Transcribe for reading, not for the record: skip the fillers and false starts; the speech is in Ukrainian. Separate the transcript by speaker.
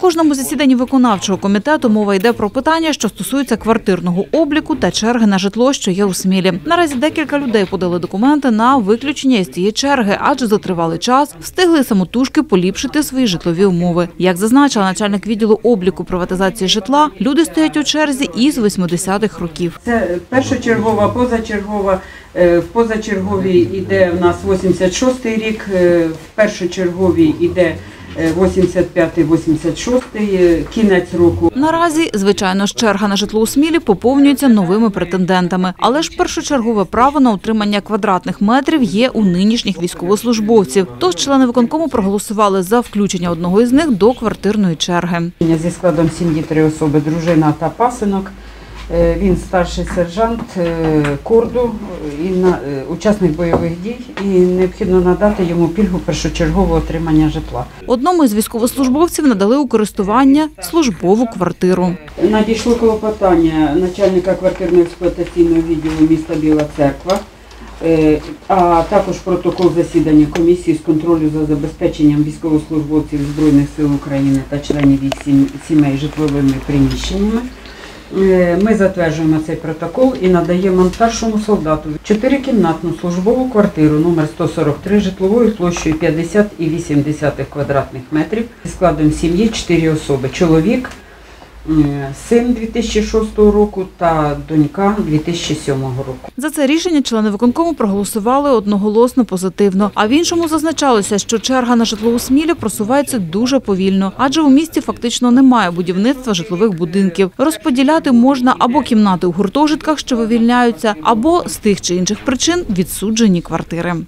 Speaker 1: кожному засіданні виконавчого комітету мова йде про питання, що стосуються квартирного обліку та черги на житло, що є у Смілі. Наразі декілька людей подали документи на виключення із цієї черги, адже за тривалий час встигли самотужки поліпшити свої житлові умови. Як зазначила начальник відділу обліку приватизації житла, люди стоять у черзі із 80-х років.
Speaker 2: Це першочергова, позачергова. В позачерговій йде в нас 86-й рік, в першочерговій йде 85-86, кінець року.
Speaker 1: Наразі, звичайно ж, черга на житло у Смілі поповнюється новими претендентами. Але ж першочергове право на утримання квадратних метрів є у нинішніх військовослужбовців. Тож члени виконкому проголосували за включення одного із них до квартирної черги.
Speaker 2: Зі складом сім'ї 3 особи, дружина та пасинок. Він старший сержант корду, учасник бойових дій, і необхідно надати йому пільгу першочергового отримання житла.
Speaker 1: Одному із військовослужбовців надали у користування службову квартиру.
Speaker 2: Надійшло клопотання начальника квартирно-експлуатаційного відділу міста Біла Церква, а також протокол засідання комісії з контролю за забезпеченням військовослужбовців Збройних сил України та членів їх сімей житловими приміщеннями. Ми затверджуємо цей протокол і надаємо старшому солдату 4-кімнатну службову квартиру номер 143 житловою площею 50,8 квадратних метрів зі складом сім'ї 4 особи. Чоловік, син 2006 року та донька 2007 року.
Speaker 1: За це рішення члени виконкому проголосували одноголосно позитивно. А в іншому зазначалося, що черга на житло у Смілі просувається дуже повільно, адже у місті фактично немає будівництва житлових будинків. Розподіляти можна або кімнати у гуртожитках, що вивільняються, або з тих чи інших причин відсуджені квартири.